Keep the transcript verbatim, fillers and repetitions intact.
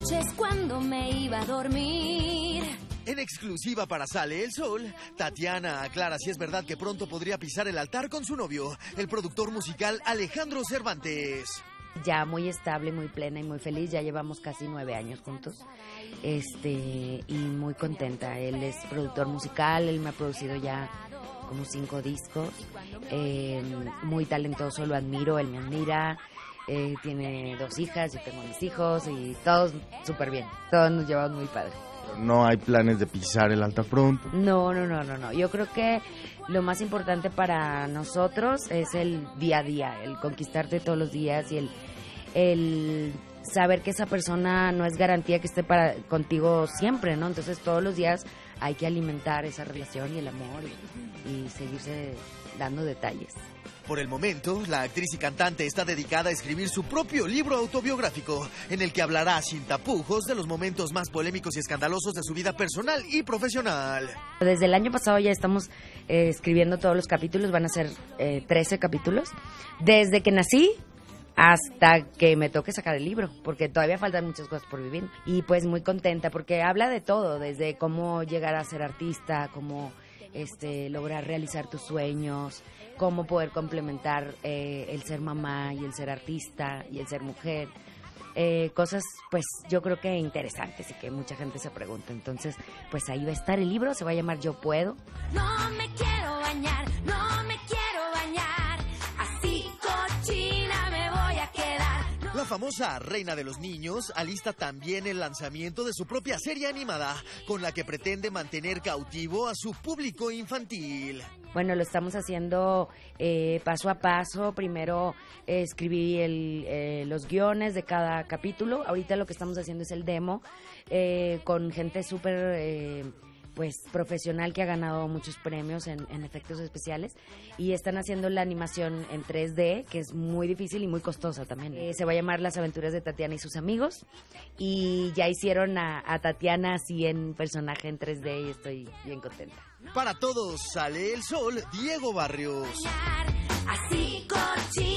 noches cuando me iba a dormir. En exclusiva para Sale el Sol, Tatiana aclara si es verdad que pronto podría pisar el altar con su novio, el productor musical Alejandro Cervantes. Ya muy estable, muy plena y muy feliz, ya llevamos casi nueve años juntos, este, y muy contenta. Él es productor musical, él me ha producido ya como cinco discos, eh, muy talentoso, lo admiro, él me admira, eh, tiene dos hijas, yo tengo mis hijos y todos súper bien, todos nos llevamos muy padre. ¿No hay planes de pisar el altar pronto? No, no, no, no, no. Yo creo que lo más importante para nosotros es el día a día, el conquistarte todos los días y el, el saber que esa persona no es garantía que esté para contigo siempre, ¿no? Entonces todos los días hay que alimentar esa relación y el amor y, y seguirse dando detalles. Por el momento, la actriz y cantante está dedicada a escribir su propio libro autobiográfico, en el que hablará sin tapujos de los momentos más polémicos y escandalosos de su vida personal y profesional. Desde el año pasado ya estamos eh, escribiendo todos los capítulos, van a ser eh, trece capítulos. Desde que nací hasta que me toque sacar el libro, porque todavía faltan muchas cosas por vivir. Y pues muy contenta, porque habla de todo, desde cómo llegar a ser artista, cómo este, lograr realizar tus sueños, cómo poder complementar eh, el ser mamá y el ser artista y el ser mujer. Eh, cosas, pues, yo creo que interesantes y que mucha gente se pregunta. Entonces, pues ahí va a estar el libro, se va a llamar Yo Puedo. No me quiero bañar, no me quiero bañar, así cochina me voy a quedar. La famosa reina de los niños alista también el lanzamiento de su propia serie animada, con la que pretende mantener cautivo a su público infantil. Bueno, lo estamos haciendo eh, paso a paso. Primero eh, escribí el, eh, los guiones de cada capítulo. Ahorita lo que estamos haciendo es el demo eh, con gente súper eh, pues profesional que ha ganado muchos premios en, en efectos especiales, y están haciendo la animación en tres D, que es muy difícil y muy costosa también. Eh, se va a llamar Las Aventuras de Tatiana y sus amigos, y ya hicieron a, a Tatiana así en personaje en tres D y estoy bien contenta. Para todos, Sale el Sol, Diego Barrios. Así cochina.